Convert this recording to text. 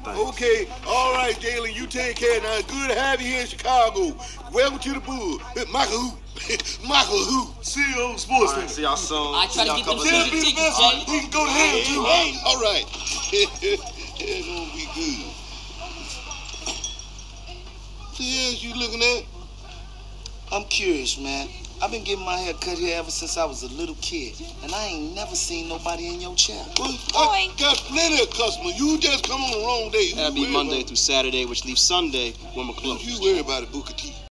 Okay, all right, Jalen, you take care. Now, it's good to have you here in Chicago. Welcome to the Bull. Michael Hoop. Michael Hoop, CEO of Sports Center. See y'all soon. I try to get them Tell season me the tickets, best. Jay. He can go to hell, too. All right. It's gonna be good. What the hell is you looking at? I'm curious, man. I've been getting my hair cut here ever since I was a little kid, and I ain't never seen nobody in your chair. Well, I got plenty of customers. You just come on the wrong day. That'll be Monday through Saturday, which leaves Sunday when we're closed. Don't you worry about it, Booker T.